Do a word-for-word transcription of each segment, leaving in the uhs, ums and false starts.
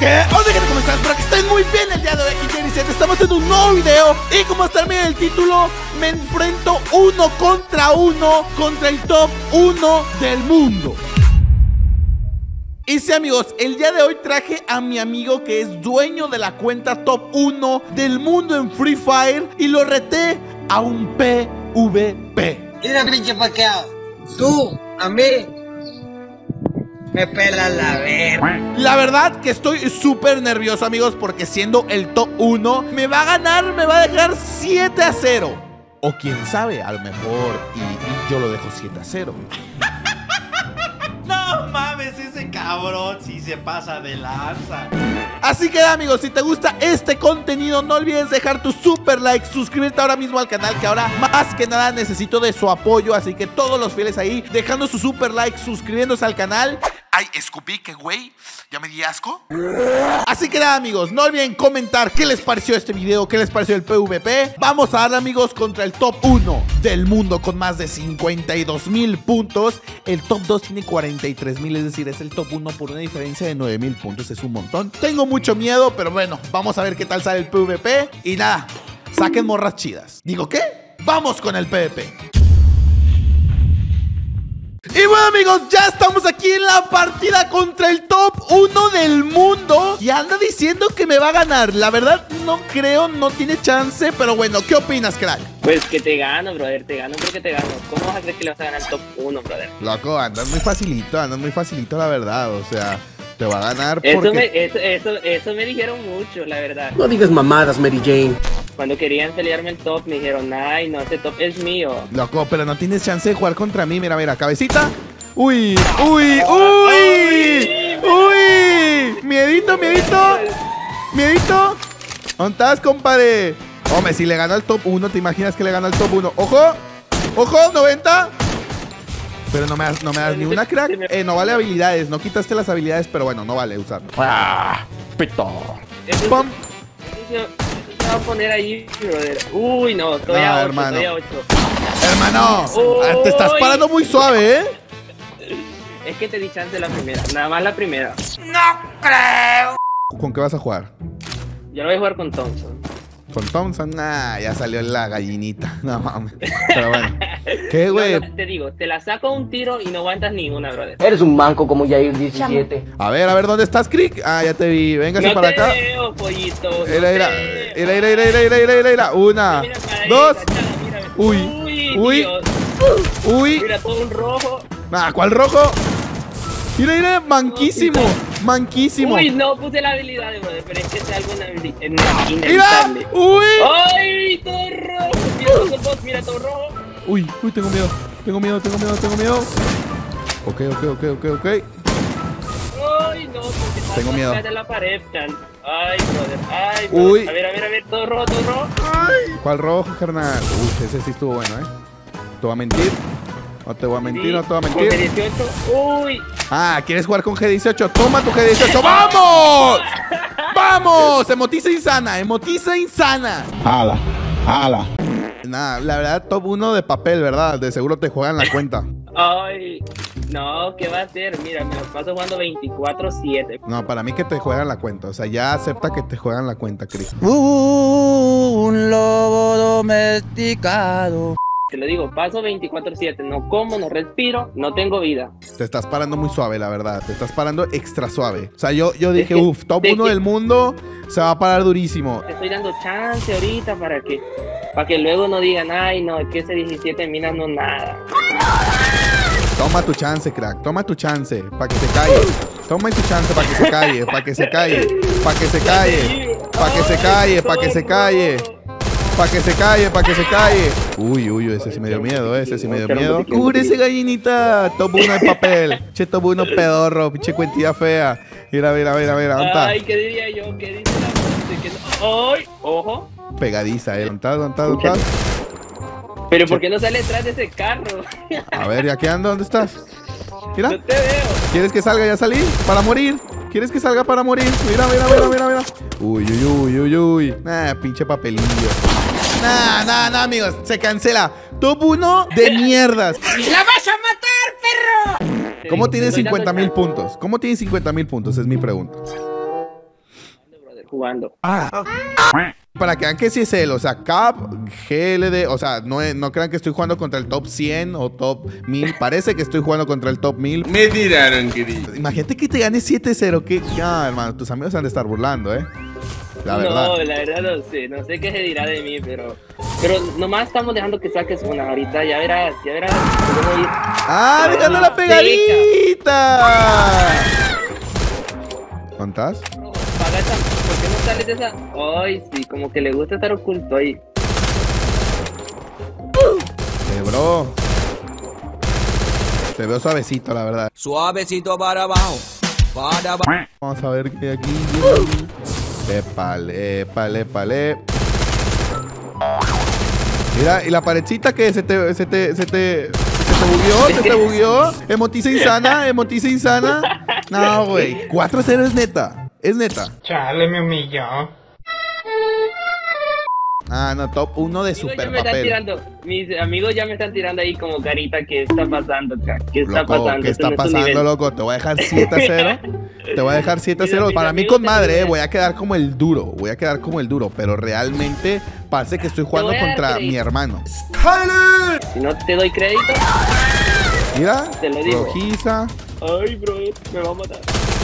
¿Qué? Hola, gente, ¿cómo están? Espero que estén muy bien el día de hoy aquí en Jerry. Estamos en un nuevo video. Y como está en el título, me enfrento uno contra uno contra el top uno del mundo. Y sí, amigos, el día de hoy traje a mi amigo que es dueño de la cuenta top uno del mundo en Free Fire y lo reté a un P V P. Mira, pinche paqueado, tú, a mí, me pelas la verga. La verdad que estoy súper nervioso, amigos, porque siendo el top uno, me va a ganar, me va a dejar siete a cero. O quién sabe, a lo mejor y, y yo lo dejo siete a cero. No mames, ese cabrón sí se pasa de lanza. Así que, amigos, si te gusta este contenido, no olvides dejar tu super like, suscribirte ahora mismo al canal, que ahora más que nada necesito de su apoyo. Así que todos los fieles ahí, dejando su super like, suscribiéndose al canal. Ay, escupí, que güey, ya me di asco. Así que nada, amigos, no olviden comentar qué les pareció este video, qué les pareció el P V P. Vamos a darle, amigos, contra el top uno del mundo con más de cincuenta y dos mil puntos. El top dos tiene cuarenta y tres mil, es decir, es el top uno por una diferencia de nueve mil puntos, es un montón. Tengo mucho miedo, pero bueno, vamos a ver qué tal sale el P V P. Y nada, saquen morras chidas. ¿Digo qué? Vamos con el P V P. Y bueno, amigos, ya estamos aquí en la partida contra el top uno del mundo. Y anda diciendo que me va a ganar. La verdad no creo, no tiene chance. Pero bueno, ¿qué opinas, crack? Pues que te gano, brother, te gano porque te gano. ¿Cómo vas a creer que le vas a ganar al top uno, brother? Loco, andas muy facilito, andas muy facilito, la verdad. O sea, te va a ganar eso porque... Me, eso, eso, eso me dijeron mucho, la verdad. No digas mamadas, Mary Jane. Cuando querían pelearme el top, me dijeron, ay, no, ese top es mío. Loco, pero no tienes chance de jugar contra mí. Mira, mira, cabecita. Uy, uy, uy, uy. Miedito, miedito. Miedito. ¿Dónde estás, compadre? Hombre, si le gana al top uno, ¿te imaginas que le gana al top uno? ¡Ojo! ¡Ojo! ¡noventa! Pero no me das, no me das ni una, crack. Eh, no vale habilidades. No quitaste las habilidades, pero bueno, no vale usarlo. ¡Ah! ¡Pito! Eso, ¡Pum! Eso, eso se va a poner ahí, brother. Uy, no, estoy No, a ocho, hermano. estoy a ocho. Hermano, Uy. te estás parando muy suave, ¿eh? Es que te di chance la primera, nada más la primera. ¿Con qué vas a jugar? Yo lo voy a jugar con Thompson. ¿Con Thompson? Ah, ya salió la gallinita. No mames. Pero bueno. ¿Qué, güey? No, no, te digo, te la saco a un tiro y no aguantas ninguna, brother. Eres un manco como Jair diecisiete. A ver, a ver, ¿dónde estás, Crick? Ah, ya te vi. Véngase No para te acá. veo, pollito. No Era, era, te veo. era, era, era, era, era, era, era, era. Una, Mira para dos. esa, chala, mira. Uy, Uy, uy, Dios. uy. Mira todo un rojo. Ah, ¿cuál rojo? Mira, mira, manquísimo. Manquísimo. Uy, no puse la habilidad, brother, pero es que es algo inhabil- Mira, inevitable. uy. ¡Ay, todo rojo! Mira todo el bot, mira todo rojo. Uy, uy, tengo miedo. Tengo miedo, tengo miedo, tengo miedo. Ok, ok, ok, ok, ok. Ay, no, porque está Tengo miedo. atrás de la pared, Chan. Ay, brother, ay, Uy. brother. A ver, a ver, a ver, todo rojo, todo rojo. ¿Cuál rojo, carnal? Uy, ese sí estuvo bueno, ¿eh? ¿Te voy a mentir? No te voy a mentir, no te voy a Con mentir. dieciocho, uy. Ah, ¿quieres jugar con G dieciocho? Toma tu G dieciocho. ¡Vamos! ¡Vamos! Emotiza insana, emotiza insana. ¡Hala! ¡Hala! Nada, la verdad, top uno de papel, ¿verdad? De seguro te juegan la cuenta. Ay, no, ¿qué va a hacer? Mira, me lo paso jugando veinticuatro siete. No, para mí que te juegan la cuenta. O sea, ya acepta que te juegan la cuenta, Chris. Uh, un lobo domesticado. Te lo digo, paso veinticuatro siete. No como, no respiro, no tengo vida. Te estás parando muy suave, la verdad. Te estás parando extra suave. O sea, yo, yo dije, que- uff, top de uno que- del mundo se va a parar durísimo. Te estoy dando chance ahorita para que para que luego no digan, ay, no, es que ese diecisiete minas no nada. Toma tu chance, crack. Toma tu chance. Para que se calle. Toma tu chance para que se calle. Para que se calle. Para que se calle. Para que se calle. Para que se calle. Para que se calle, para que se calle. Uy, uy, ese sí me dio miedo, ese sí me dio miedo. Cúbrese, gallinita. Top uno de papel. Che, top uno pedorro. Pinche cuentilla fea. Mira, mira, mira, mira. ¿Dónde está? Ay, ¿qué diría yo? ¿Qué dice la gente? Que no... Ay, ojo. Pegadiza, eh. ¿Dónde está? ¿Dónde está? ¿Dónde estás? Pero ¿por qué no sale detrás de ese carro? A ver, ¿ya qué ando? ¿Dónde estás? Mira. No te veo. ¿Quieres que salga? ¿Ya salí? ¿Para morir? ¿Quieres que salga para morir? Mira, mira, mira, mira, mira. Uy, uy, uy, uy, uy. Nah, pinche papelillo. Nah, nah, nah, amigos. Se cancela. Top uno de mierdas. ¡La vas a matar, perro! ¿Cómo Te tienes estoy dando cincuenta mil chance. puntos? ¿Cómo tienes cincuenta mil puntos? Es mi pregunta. jugando. Para que vean que sí es él, o sea, Cap, G L D, o sea, no, es- no crean que estoy jugando contra el top cien o top mil. Parece que estoy jugando contra el top mil. Me tiraron, querido. Imagínate que te gane siete cero. Que, ya, hermano, tus amigos se han de estar burlando, ¿eh? La verdad. No, la verdad no sé, no sé qué se dirá de mí, pero pero nomás estamos dejando que saques una ahorita, ya verás, ya verás. Voy a ir- ¡Ah, dejando la pegadita! ¿Cuántas? No, paga esa, ¿por qué no sales de esa? Ay, sí, como que le gusta estar oculto ahí. Eh, bro. Te veo suavecito, la verdad. Suavecito para abajo. Para abajo. Vamos a ver qué hay aquí. Épale, épale, épale. Mira, y la paredcita que se te, se te, se te, se te bugueó, se te bugueó. Emotiza insana, emotiza insana. No, güey. cuatro cero es neta. Es neta. Chale, me humilló. Ah, no, top uno de Amigos, ya super me están papel. tirando, mis amigos ya me están tirando ahí como carita, ¿qué está pasando acá? ¿Qué está Loco, pasando? ¿qué Este está no es tu pasando, nivel. loco? Te voy a dejar siete a cero. Te voy a dejar siete a cero. Mis Para mí amigos con madre, también. eh, voy a quedar como el duro. Voy a quedar como el duro. Pero realmente parece que estoy jugando voy a dar contra crédito. mi hermano. Si no te doy crédito, Mira, Te lo digo. rojiza. ay, bro, me va a matar.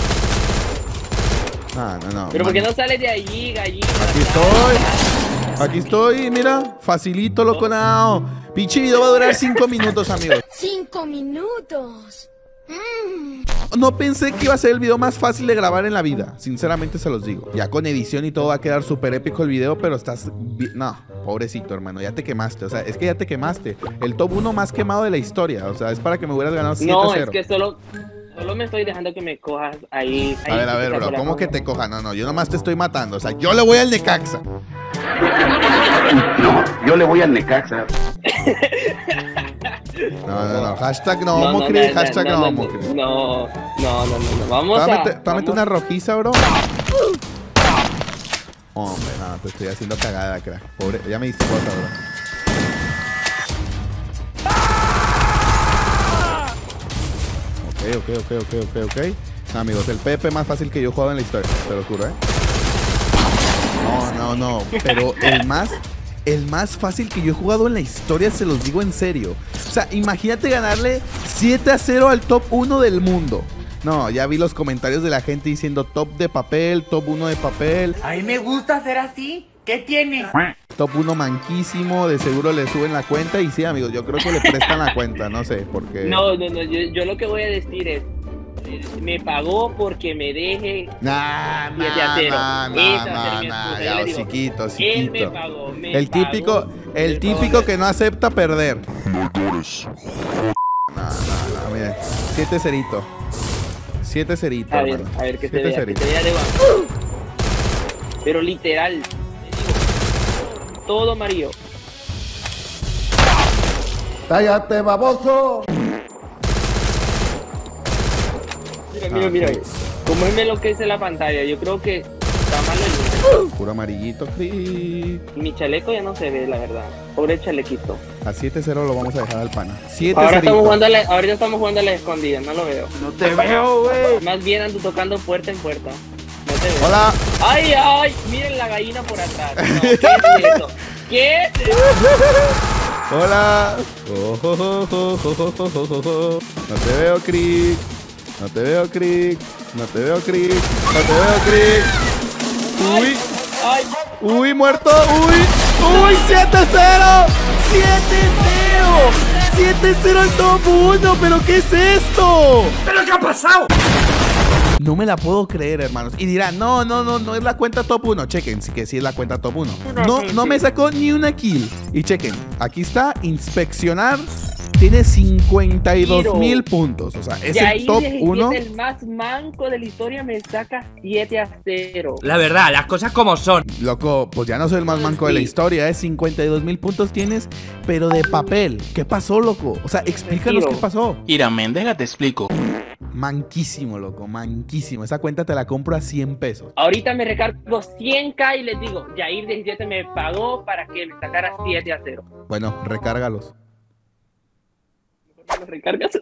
Ah, no, no. Pero man. ¿por qué no sales de allí, gallina? Aquí estoy. Aquí estoy, mira. Facilito, loco, no. Pinche video va a durar cinco minutos, amigos. Cinco minutos. Mm. No pensé que iba a ser el video más fácil de grabar en la vida. Sinceramente se los digo. Ya con edición y todo va a quedar súper épico el video, pero estás... vi- No, pobrecito, hermano. Ya te quemaste. O sea, es que ya te quemaste. El top uno más quemado de la historia. O sea, es para que me hubieras ganado siete a No, cero. es que solo, solo me estoy dejando que me cojas ahí. A ahí ver, a sí ver, te bro. saco la ¿Cómo que mano. te coja? No, no. Yo nomás te estoy matando. O sea, yo le voy al Necaxa. No, yo le voy al Necaxa. No, no, no. Hashtag no, No, homo no, Cris, no, hashtag no, no, no, homo no, Cris. no, no, no, no, no, vamos a... Tómate, tómate vamos- una rojiza, bro. Hombre, no, te estoy haciendo cagada, crack. Pobre, ya me diste cosa, bro. Ok, ok, ok, ok, ok, ok. No, amigos, el P P más fácil que yo he jugado en la historia, te lo juro, ¿eh? No, no, no. Pero el más, el más fácil que yo he jugado en la historia, se los digo en serio. O sea, imagínate ganarle siete a cero al top uno del mundo. No, ya vi los comentarios de la gente diciendo top de papel, top uno de papel. A mí me gusta ser así. ¿Qué tiene? Top uno manquísimo, de seguro le suben la cuenta. Y sí, amigos, yo creo que le prestan la cuenta, no sé, porque... No, no, no, yo, yo lo que voy a decir es, eh, me pagó porque me deje Nah, siete a cero. nah, nah, Esa nah, sería mi nah, excusa. ya, Yo le digo, chiquito, él chiquito. me pagó, me El típico, pagó, el me típico pagó. que no acepta perder. No, no, no, miren. Siete cerito. Siete cerito, A ver, hermano. a ver, que se Siete vea, que cerito. se vea de abajo. Pero literal, te digo, todo amarillo. ¡Cállate, baboso! Mira, mira, Ah, mira. sí. Como él me enloquece la pantalla, yo creo que está mal el Puro amarillito, clic. Y mi chaleco ya no se ve, la verdad. Pobre chalequito. A siete cero lo vamos a dejar al pana. siete Ahora cerito. estamos jugando a la, ahorita estamos jugando a la escondida, no lo veo. No te veo, güey. Más bien ando tocando puerta en puerta. No te veo. Hola. ¡Ay, ay! Miren la gallina por atrás. No, ¿qué es eso? ¿Qué es eso? Hola. Oh, oh, oh, oh, oh, oh, oh, oh, oh. No te veo, Crick. No te veo, Crick. No te veo, Crick. No te veo, Crick. Uy. ¡Ay! Uy, muerto. Uy. Uy, siete cero. siete cero. siete cero al top uno. ¿Pero qué es esto? ¿Pero qué ha pasado? No me la puedo creer, hermanos. Y dirán, no, no, no, no es la cuenta top uno. Chequen, sí que sí es la cuenta top uno. No, no me sacó ni una kill. Y chequen, aquí está, inspeccionar. Tiene cincuenta y dos mil puntos. O sea, es De ahí el top de uno. el más manco de la historia me saca siete a cero. La verdad, las cosas como son. Loco, pues ya no soy el más manco de la Sí. historia, ¿eh? cincuenta y dos mil puntos tienes, pero de papel. ¿Qué pasó, loco? O sea, explícanos Retiro. qué pasó. Ira, Méndez, te explico. Manquísimo, loco, manquísimo. Esa cuenta te la compro a cien pesos. Ahorita me recargo cien k y les digo, Jair diecisiete me pagó para que me sacara siete a cero. Bueno, recárgalos. ¿Me recargas?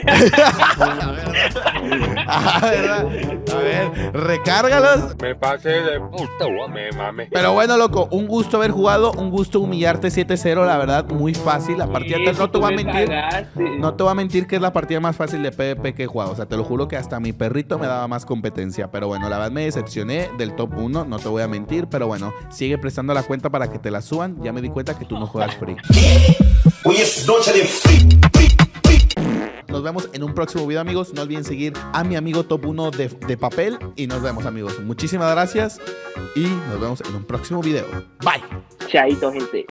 Ah, ¿verdad? A ver, recárgalos. Me pasé de puta, me mame. Pero bueno, loco, un gusto haber jugado, un gusto humillarte siete cero, la verdad, muy fácil. La partida, Sí, te- no te voy a tú me mentir, cagaste. no te voy a mentir que es la partida más fácil de PvP que he jugado. O sea, te lo juro que hasta mi perrito me daba más competencia. Pero bueno, la verdad me decepcioné del top uno, no te voy a mentir. Pero bueno, sigue prestando la cuenta para que te la suban. Ya me di cuenta que tú no juegas free. Hoy es noche de free. Nos vemos en un próximo video, amigos. No olviden seguir a mi amigo top uno de, de papel. Y nos vemos, amigos. Muchísimas gracias. Y nos vemos en un próximo video. Bye. Chaito, gente.